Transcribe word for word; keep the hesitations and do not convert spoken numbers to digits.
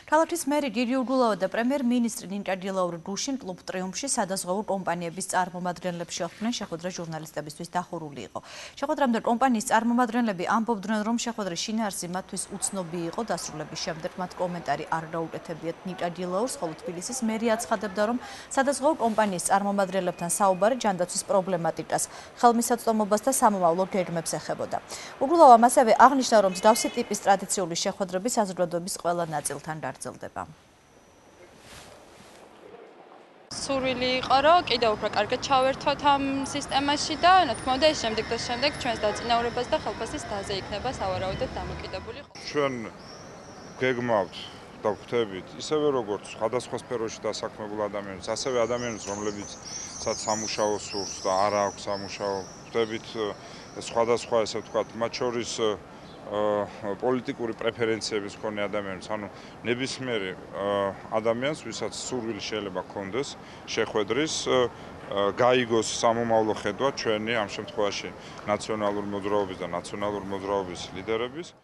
ქალაქის მერი გიგი უგულავა და პრემიერ-მინისტრი ნინკა დილაური გუშინ კლუბ ტრიუმფში სადაზღვევო კომპანიების წარმომადგენლებს შეხვდნენ შეხვედრა ჟურნალისტებისთვის დახურული იყო. შეხვედრამდე კომპანიის წარმომადგენლები ამბობდნენ, რომ შეხვედრის შინაარსი მათთვის უცნობი იყო. დასრულების შემდეგ მათ კომენტარი არ გაუკეთებიათ ნინკა დილაურს, ხოლო თბილისის მერი აცხადებდა, რომ სადაზღვევო კომპანიის წარმომადგენლებთან საუბარი ჯანდაცვის პრობლემატიკას, ხელმისაწვდომობას და სამომავლო გეგმებს ეხებოდა. უგულავამ ასევე აღნიშნა, რომ მსგავსი ტიპის ტრადიციული შეხვედრები საზოგადოების ყველა ნაწილთან გაგრძელდება. სურვილი იყო, რომ კიდევ უფრო კარგად ჩავერთვათ ამ სისტემაში და რა თქმა უნდა, ეს შემდეგ და შემდეგ ჩვენს დაწინაურებას და ხელფასის დაზე იქნება სავარაუდოდ დამოკიდებული. ჩვენ გეგმავთ და გვხვდებით ისევე როგორც სხვადასხვა სფეროში დასაქმებულ ადამიანებს, ასევე ადამიანებს, რომლებიცაც სამუშაო სურს და არ აქვს სამუშაო, გვხვდებით სხვადასხვა, ესე ვთქვათ, მათ შორის პოლიტიკური პრეფერენციების მქონე ადამიანებს, ანუ ნებისმიერი ადამიანს, ვისაც სურვილი შეიძლება ჰქონდეს შეხვედრის, გაიგოს სამომავლო ხედვა ჩვენი ამ შემთხვევაში ნაციონალური მოძრაობის და ნაციონალური მოძრაობის ლიდერების.